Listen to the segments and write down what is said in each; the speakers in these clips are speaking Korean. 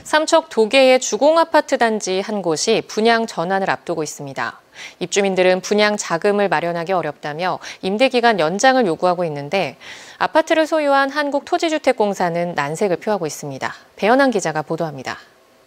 삼척 도계의 주공아파트 단지 한 곳이 분양 전환을 앞두고 있습니다. 입주민들은 분양 자금을 마련하기 어렵다며 임대기간 연장을 요구하고 있는데 아파트를 소유한 한국토지주택공사는 난색을 표하고 있습니다. 배현한 기자가 보도합니다.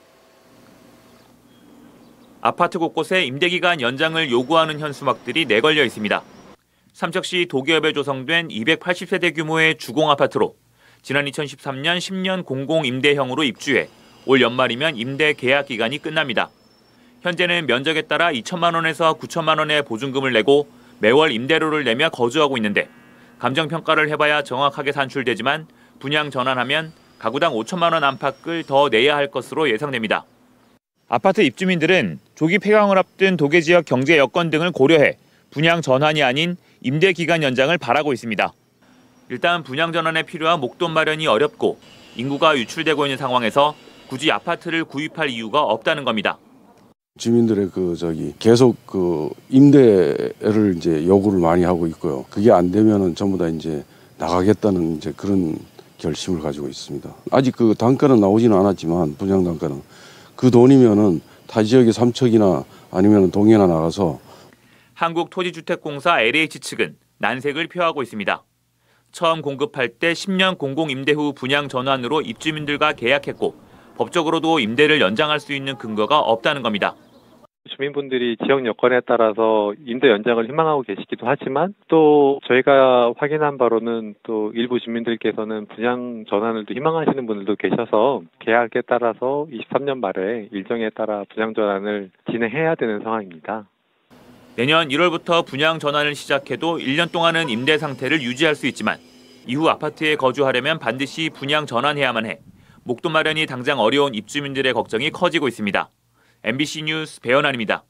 아파트 곳곳에 임대기간 연장을 요구하는 현수막들이 내걸려 있습니다. 삼척시 도계읍에 조성된 280세대 규모의 주공아파트로 지난 2013년 10년 공공임대형으로 입주해 올 연말이면 임대 계약 기간이 끝납니다. 현재는 면적에 따라 2천만 원에서 9천만 원의 보증금을 내고 매월 임대료를 내며 거주하고 있는데 감정평가를 해봐야 정확하게 산출되지만 분양 전환하면 가구당 5천만 원 안팎을 더 내야 할 것으로 예상됩니다. 아파트 입주민들은 조기 폐광을 앞둔 도계 지역 경제 여건 등을 고려해 분양 전환이 아닌 임대 기간 연장을 바라고 있습니다. 일단 분양 전환에 필요한 목돈 마련이 어렵고 인구가 유출되고 있는 상황에서 굳이 아파트를 구입할 이유가 없다는 겁니다. 주민들의 계속 임대를 요구를 많이 하고 있고요. 그게 안 되면은 전부 다 나가겠다는 그런 결심을 가지고 있습니다. 아직 단가는 나오지는 않았지만 분양 단가는 그 돈이면은 타 지역의 삼척이나 아니면 동해나 나가서 한국토지주택공사 LH 측은 난색을 표하고 있습니다. 처음 공급할 때 10년 공공임대 후 분양 전환으로 입주민들과 계약했고 법적으로도 임대를 연장할 수 있는 근거가 없다는 겁니다. 주민분들이 지역 여건에 따라서 임대 연장을 희망하고 계시기도 하지만 또 저희가 확인한 바로는 또 일부 주민들께서는 분양 전환을 또 희망하시는 분들도 계셔서 계약에 따라서 23년 말에 일정에 따라 분양 전환을 진행해야 되는 상황입니다. 내년 1월부터 분양 전환을 시작해도 1년 동안은 임대 상태를 유지할 수 있지만 이후 아파트에 거주하려면 반드시 분양 전환해야만 해 목돈 마련이 당장 어려운 입주민들의 걱정이 커지고 있습니다. MBC 뉴스 배현환입니다.